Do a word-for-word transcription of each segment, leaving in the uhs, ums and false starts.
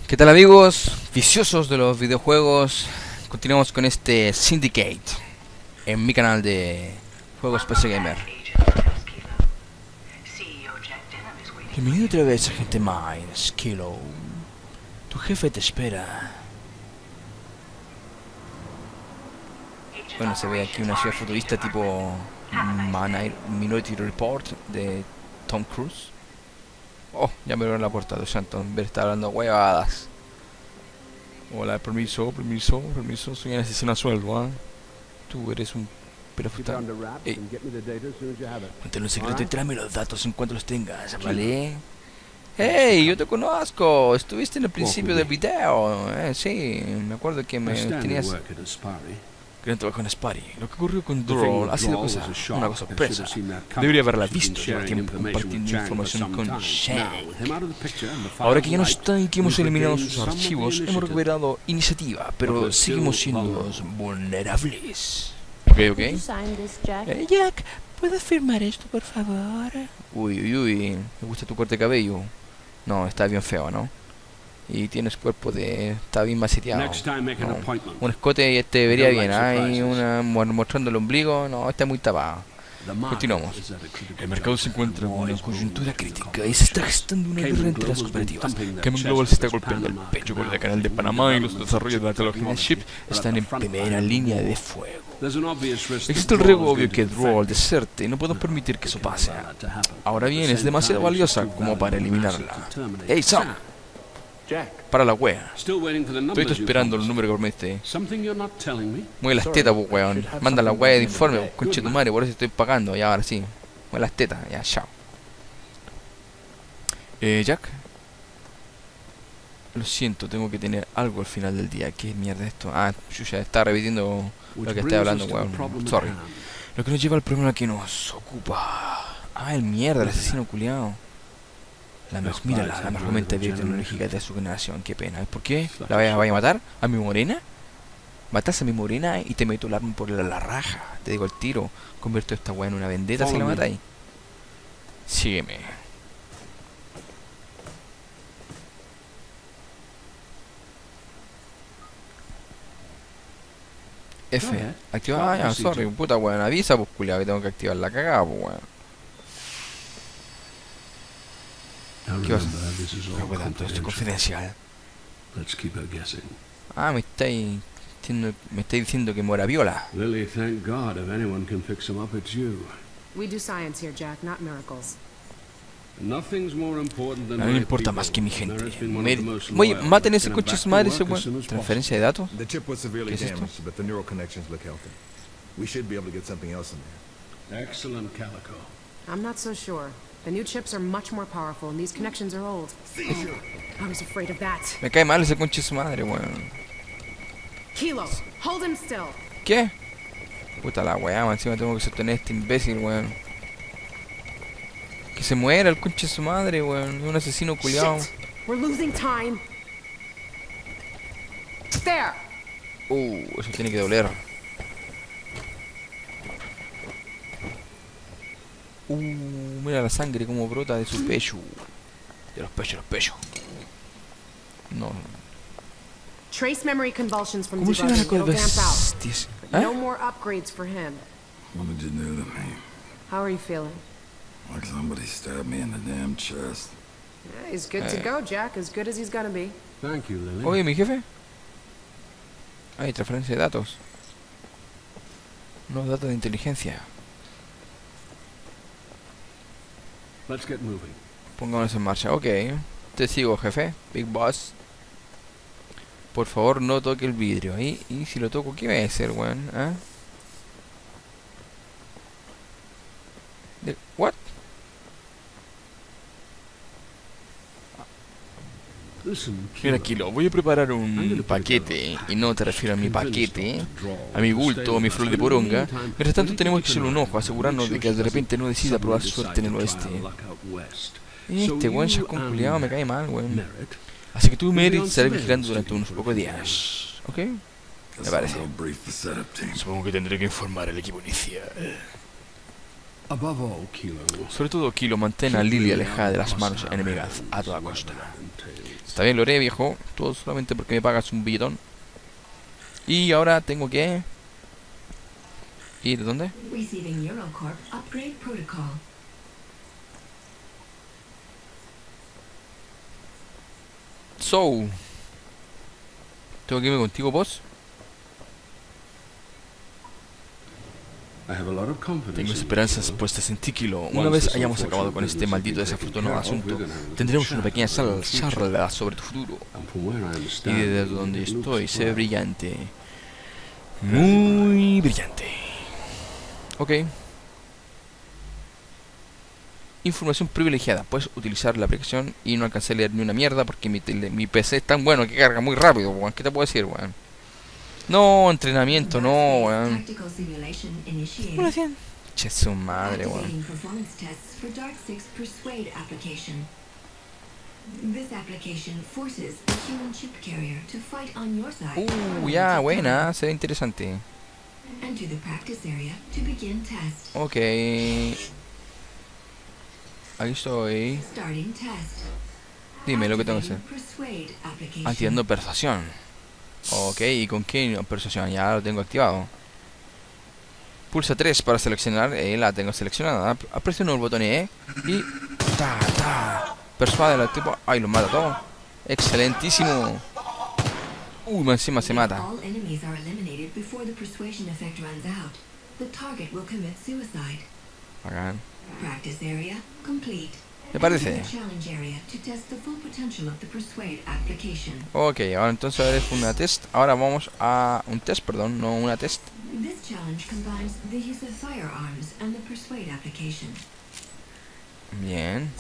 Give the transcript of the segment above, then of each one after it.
¿Qué tal, amigos viciosos de los videojuegos? Continuamos con este Syndicate en mi canal de Juegos P C Gamer. Bienvenido otra vez, agente Miles, Kilo. Tu jefe te espera. Bueno, se ve aquí una ciudad futurista tipo Minority Report de Tom Cruise. Oh, ya me abrieron la puerta, Dios santo, en vez de estar hablando huevadas. Hola, permiso, permiso, permiso, soy un asesino a sueldo, ¿eh? Tú eres un perafután. Ey, manténlo en secreto y tráeme los datos en cuanto los tengas, ¿vale? Hey, yo te conozco, estuviste en el principio del video, eh, sí, me acuerdo que me tenías... que no trabajo en Spari. Lo que ocurrió con Droll ha sido cosa, una cosa sorpresa. Debería haberla visto, lleva tiempo compartiendo información con Shank. Ahora que ya no está y que hemos eliminado sus archivos, hemos recuperado iniciativa, pero seguimos siendo vulnerables. Ok, ok. Eh, Jack, ¿puedes firmar esto, por favor? Uy, uy, uy, me gusta tu corte de cabello. No, está bien feo, ¿no? Y tienes cuerpo de... está bien maceteado. No. Un escote te vería bien, hay una mostrando el ombligo, no, está muy tapado. Continuamos. El mercado se encuentra en una coyuntura crítica y se está gestando una guerra entre las cooperativas. Cayman Global se está golpeando el pecho con el canal de Panamá y los desarrollos de la tecnología de Chip están en primera línea de fuego. Existe el riesgo obvio que Droll deserte y no podemos permitir que eso pase. Ahora bien, es demasiado valiosa como para eliminarla. ¡Hey, Sam! Para la wea. Estoy esperando el número que promete. Mueve las tetas, pues, weón. Manda la wea de informe, conche tu madre, por eso estoy pagando. Ya, ahora sí. Mueve las tetas, ya, chao. Eh, Jack. Lo siento, tengo que tener algo al final del día. ¿Qué mierda es esto? Ah, yo ya estaba repitiendo lo que estoy hablando, weón. Sorry. Lo que nos lleva al problema que nos ocupa. Ah, el mierda, el asesino culiao. La mejor, mírala, la mejor mente biotecnológica de su generación, qué pena. ¿Por qué? ¿La vaya, vaya a matar? ¿A mi morena? Matas a mi morena y te meto el arma por la, la raja. Te digo el tiro. Convierto esta weá en una vendetta si la matáis. Sígueme. F. Activa. Ah, ya, sorry, puta weón. Avisa, pues culiao, que tengo que activar la cagada, pues weón. ¿Qué vas a hacer? No, tanto, esto es confidencial. Ah, me estáis diciendo, me estáis diciendo que muera Viola. Lily, thank God if anyone can fix him up, it's you. We do science here, Jack, not miracles. Nothing's more important than A mí me importa más que mi gente. Oye, maten ese coche su madre, ese weón. ¿Transferencia de datos? The chip was severely ¿Qué es esto? damaged, but the neural connections look healthy. We should be able to get something else in there. Excellent, Calico. I'm not so sure. The new chips are much more powerful, and these connections are old. I was afraid of that. Me cae mal ese conche su madre, weón. Kilo, hold him still. ¿Qué? Puta la weá, man, encima tengo que sostener a este imbécil, weón. Que se muera el conche su madre, weón. Es un asesino culiao. Shit. We're losing time. There. Uh, eso tiene que doler. Uh, mira la sangre como brota de su pecho. De los pechos, los pechos. No. Trace memory convulsions from ¿Cómo se llama debugging. la It'll camp out. bestias? But no ¿Eh? more upgrades for him. What did you do to me? How are you feeling? Like somebody stabbed me in the damn chest. Yeah, he's good to go, Jack. As good as he's gonna be. Thank you, Lily. Oye, mi jefe. Hay transferencia de datos. Nuevos datos de inteligencia. Let's get moving. Pongámonos en marcha. Ok. Te sigo, jefe. Big Boss. Por favor, no toque el vidrio. ¿Y, y si lo toco, qué va a hacer, weón? ¿Eh? De- ¿What? Listen, Mira, Kilo, voy a preparar un paquete, y no te refiero a mi paquete, a mi bulto, a mi flor de poronga. Mientras tanto tenemos que hacerle un ojo, asegurarnos de que de repente no decida probar suerte en el oeste. Este weón ya con culiado me cae mal, weón. Así que tú, Merit, estarás vigilando durante unos pocos días, ¿ok? Me parece. Supongo que tendré que informar al equipo inicial. Above all, Kilo, Sobre todo, Kilo, mantén a Lily alejada de las manos enemigas a toda costa. Está bien, lo haré, viejo. Todo solamente porque me pagas un billetón. Y ahora tengo que... ¿Ir dónde? Receiving Eurocorp upgrade protocol. So... ¿Tengo que irme contigo, boss? I have a lot of confidence Tengo in esperanzas puestas en ti, Kilo. Una vez hayamos acabado con este maldito desafortunado asunto, tendremos una pequeña sal- charla sobre tu futuro. And from where I Y understand, desde donde estoy se ve brillante. Muy brillante. Ok. Información privilegiada. Puedes utilizar la aplicación y no alcancé a leer ni una mierda porque mi, tele- mi P C es tan bueno que carga muy rápido, weón. ¿Qué te puedo decir, weón? No, entrenamiento, no, weón. Tactical simulation ¿Cómo lo initiated. hacían? Che, su madre, weón. Activating performance tests for Dark six Persuade application. This application forces a human chip carrier to fight on your side. Uh, ya, buena, se ve interesante. Enter the practice area to begin test. Ok. Ahí estoy. Starting test. Dime lo que tengo que hacer. Activating Persuade application. Activando persuasión. Ok, ¿y con qué persuasión? Ya lo tengo activado. Pulsa tres para seleccionar. Eh, la tengo seleccionada. Presiona el botón E. Y... Ta, ta. Persuade al tipo. Ay, lo mata todo. Excelentísimo. Uy, más encima se If mata. all enemies are eliminated before the persuasion effect runs out, the target will commit suicide. Bacán. Practice area complete. ¿Te parece? Enter the challenge area to test the full potential of the Persuade application. Ok, ahora entonces ahora es una test. Ahora vamos a... Un test, perdón, no una test. This challenge combines the use of firearms and the Persuade application. Bien.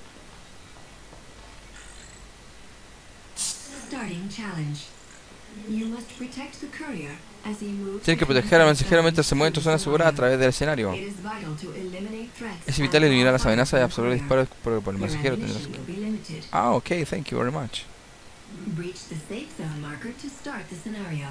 Starting challenge. You must protect the courier as he moves. Tienes que proteger al mensajero mientras se mueve en tu zona segura a través del escenario. It is vital to eliminate threats Es vital and eliminar las all amenazas y fire absorber from the courier. disparos por, por el Your mensajero. ammunition Tendrás que... will be limited. Ah, ok, thank you very much. Breach the safe zone marker to start the scenario.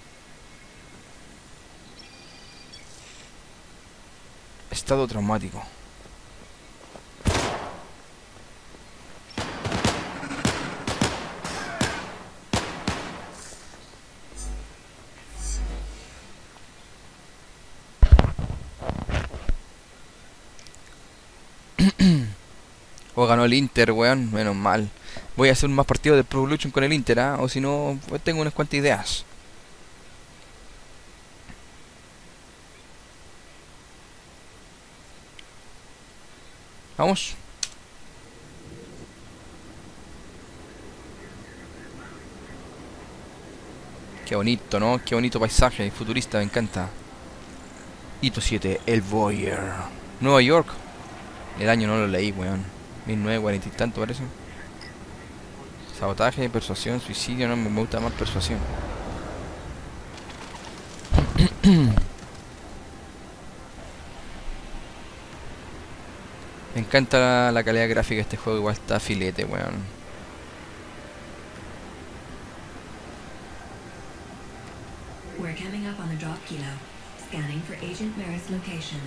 Estado traumático. O ganó el Inter, weón, menos mal. Voy a hacer más partidos de Pro Evolution con el Inter, ¿ah? O si no, pues tengo unas cuantas ideas. Vamos. Qué bonito, ¿no? Qué bonito paisaje futurista, me encanta. Hito siete, El Voyeur. Nueva York. El año no lo leí, weón. mil novecientos cuarenta y tanto parece. Sabotaje, persuasión, suicidio. No, me gusta más persuasión. Me encanta la, la calidad gráfica de este juego. Igual está filete, weón. We're coming up on the drop kilo. Scanning for Agent Maris location.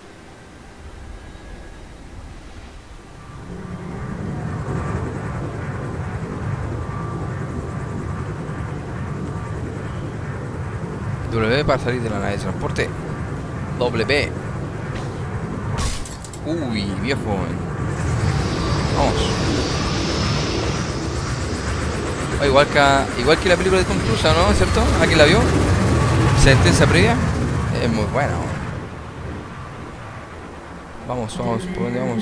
W para salir de la nave de transporte. W. Uy, viejo. Vamos. Oh, igual, que, igual que la película de Tom Cruise, ¿no? ¿Cierto? ¿Alguien la vio? Sentencia previa. Es muy buena. Vamos, vamos. ¿Por dónde vamos?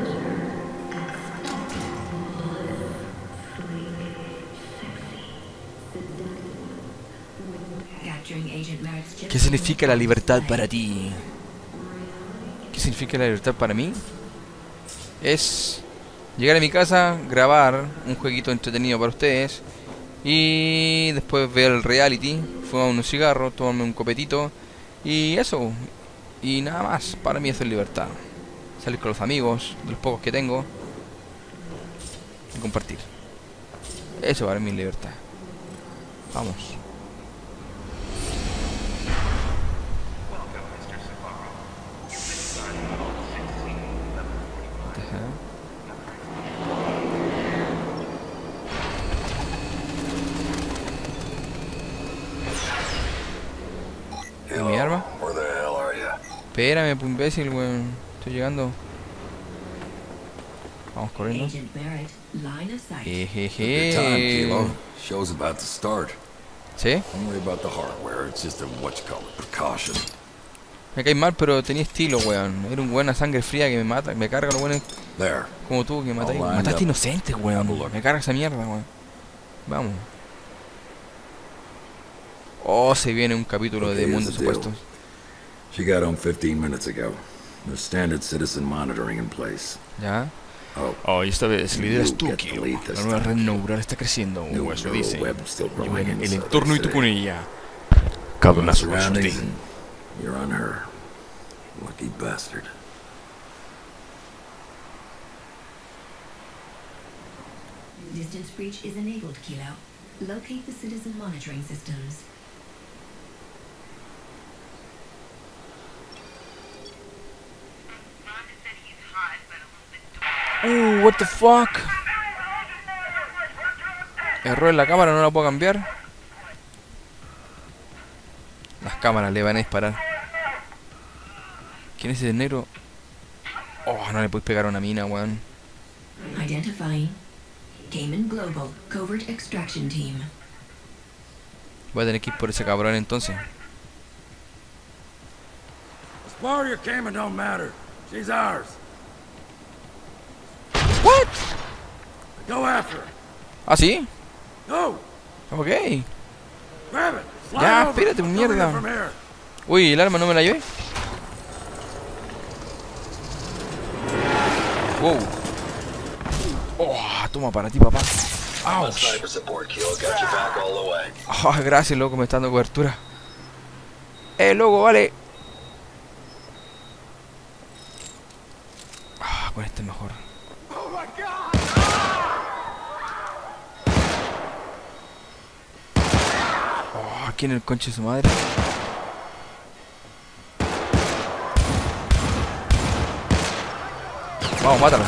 ¿Qué significa la libertad para ti? ¿Qué significa la libertad para mí? Es llegar a mi casa, grabar un jueguito entretenido para ustedes y después ver el reality, fumar unos cigarros, tomarme un copetito y eso. Y nada más, para mí eso es libertad. Salir con los amigos, de los pocos que tengo, y compartir. Eso para mí es libertad. Vamos. Espérame, pues imbécil, weón. Estoy llegando. Vamos corriendo. Agent Barrett, line of sight. Good time, Jejeje. Kilo. Show's about to start. ¿Sí? Don't worry about the hardware. It's just a whatchamacallit precaution. Me caes mal, pero tenía estilo, weón. Era un weón a sangre fría que me mata. Me carga los weones There. como tú que matáis. All lined Mataste up. inocentes, weón. Have a look. Me carga esa mierda, weón. Vamos. Oh, se viene un capítulo Okay, de here's mundos the deal. opuestos. She got home fifteen minutes ago. There's standard citizen monitoring in place. ¿Ya? Oh, Oh, y esta vez lideras tú, You get Kilo. the lead this La nueva red time. neural está creciendo, New o eso neural dice. web still Y growing bueno, el inside entorno y the tú con city. ella. Cabronazo con surroundings suerte. and you're on her. Lucky bastard. Distance breach is enabled, Kilo. Locate the citizen monitoring systems. Uh, what the fuck. Error en la cámara, no la puedo cambiar. Las cámaras le van a disparar. ¿Quién es ese negro? Oh, no le puedes pegar a una mina, weón. Identifying. Cayman Global, Covert Extraction Team. Voy a tener que ir por ese cabrón entonces. Warrior Cayman don't matter. She's ours. What? Go after her. ¿Ah, sí? Go. Ok. Grab it. Slide Ya, over. espérate, I'm mierda. coming in from here. Uy, el arma no me la llevé. Wow. Oh, toma para ti, papá. Ouch. Oh, gracias, loco, me está dando cobertura. Eh, loco, vale. Ah, con este es mejor. Oh, ¿quién es el conche de su madre? Vamos, mátala.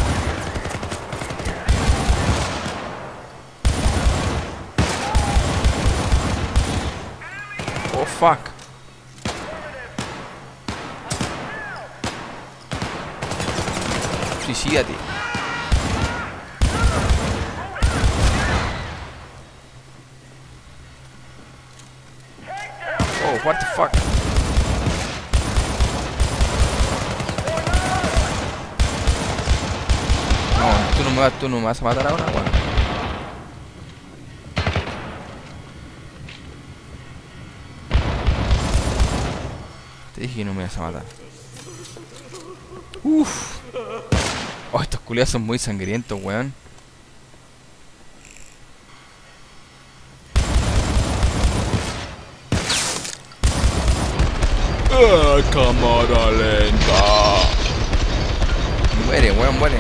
Oh, fuck. Suicídate. Oh, what the fuck. No, tú no me vas, tú no me vas a matar ahora, weón. Te dije que no me vas a matar. Uff. Oh, estos culiados son muy sangrientos, weón. ¡Ah, cámara lenta! Muere, weón, muere.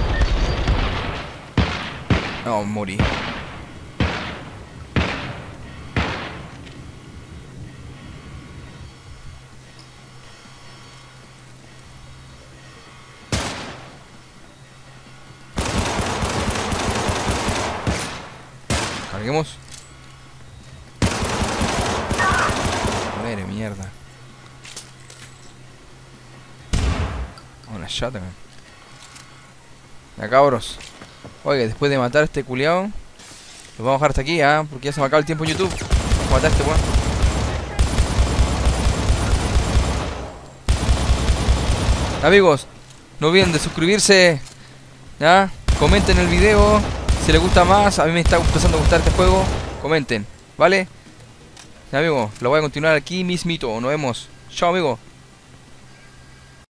No, morí. Carguemos. Muere, mierda. Una shotgun. Ya, cabros. Oye, después de matar a este culiao, lo vamos a dejar hasta aquí, ¿ah? ¿eh? Porque ya se me acaba el tiempo en YouTube. Vamos a matar a este weón. Amigos, no olviden de suscribirse. ¿Ya? Comenten el video. Si les gusta más, a mí me está empezando a gustar este juego. Comenten, ¿vale? Ya, amigos, lo voy a continuar aquí mismito. Nos vemos. Chao, amigos.